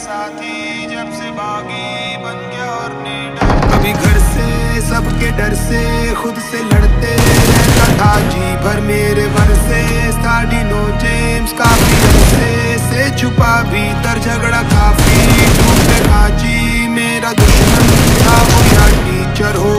साथी जब से बागी बन गया और निडर। कभी घर से सबके डर से खुद से लड़ते रहता था जी भर मेरे वर से स्टाडिनो जेम्स काफी से छुपा भीतर झगड़ा काफी टूटे जी मेरा दुश्मन था वो क्या टीचर हो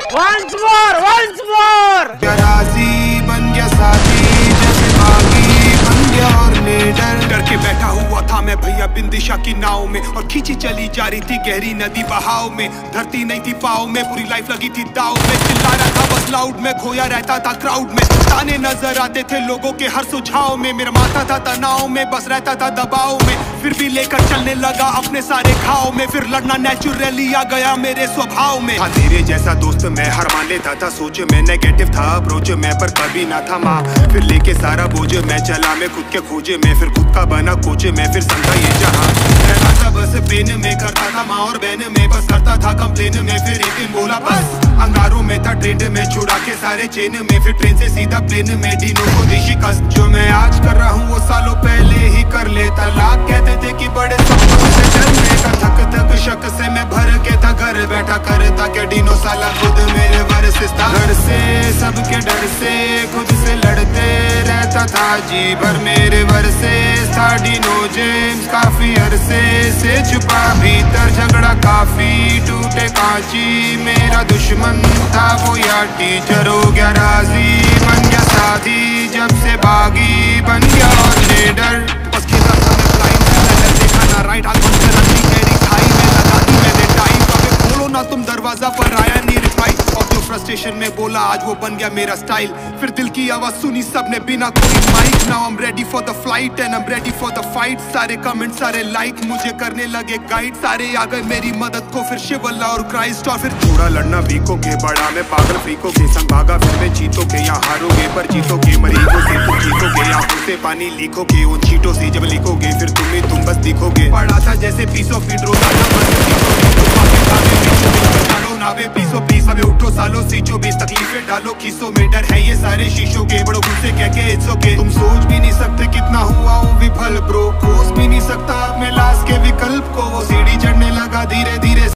गया राजी बन गया साथी जैसे बागी बन गया और निडर। डर के बैठा हुआ था मैं भैया बिन दिशा की नाव में और खींची चली जा रही थी गहरी नदी बहाव में। धरती नहीं थी पाव में पूरी लाइफ लगी थी दाव में। चिल्ला रहा था बस लाउड में खोया रहता था क्राउड में। ताने नजर आते थे लोगों के हर सुझाव में। मेरा माथा था तनाव में बस रहता था दबाव में। फिर भी लेकर चलने लगा अपने सारे घाव में। फिर लड़ना नेचुरली आ गया मेरे स्वभाव में। हाँ तेरे जैसा दोस्त मैं हर मान लेता था। सोच में नेगेटिव था अप्रोच में पर कभी ना था माँ। फिर लेके सारा बोझ मैं चला मैं खुद के खोजे में। फिर खुद का बना कोच में फिर समझा ये जहाँ रहता था बस पेन में करता था माँ और बहन में बस करता था कंप्लेन में। फिर एक दिन बोला बस अंगारों में था ट्रेड में छुड़ा के सारे चेन में। फिर ट्रेन से सीधा प्लेन में डीनो को देशी कस जो मैं आज कर रहा हूँ वो सालों पहले ही कर लेता। लाख कहते थे कि बड़े सपनों से डरने का थक थक शक से मैं भर के था घर बैठा करता क्या डीनो साला खुद मेरे वर्सेस था। घर से सबके डर से खुद से लड़ते रहता था जी भर मेरे वर्सेस था डीनो जेम्स काफी अरसे से छुपा भीतर झगड़ा काफी टूटे कांची मेरा दुश्मन था वो यार टीचर हो गया राजी बन गया साथी जब से बागी बन गया और निडर। बस खेला था मैं ब्लाइंड से देखा ना राइट हाथ बंद कर रखी मेरी खाई में लगा दी मैंने टाइम। कभी खोलो ना तुम दरवाजा पर आया नहीं रिप्लाई और जो फ्रस्ट्रेशन में बोला आज वो बन गया मेरा स्टाइल। फिर दिल की आवाज सुनी सबने बिना कोई mic. Now I am ready for the flight and I am ready for the fight. सारे कमेंट सारे लाइक मुझे करने लगे गाइड। सारे आ गए मेरी मदद को फिर शिवल्ला और क्राइस्ट। और फिर थोड़ा लड़ना वीकों के बड़ा में पागल फ्रीकों के संग भागा फिर मैं जीतोगे यहाँ हारोगे पर जीतोगे मरीजों से तुम जीतोगे आंखों से पानी लिखोगे उन चीटों से जब लिखोगे फिर तुम बस दिखोगे। पढ़ा था जैसे पीसो फीट रोजा नावे पीसो पीस हमें उठो सालों सीचो बीस तकलीफें डालो खीसों में डर है ये सारे शीशों के बड़ों गुस्से कह के इट्स ओके। तुम सोच भी नहीं सकते कितना हुआ हूँ विफल ब्रो। कोस भी नहीं सकता अपने लाश के विकल्प को वो सीढ़ी चढ़ने लगा धीरे धीरे।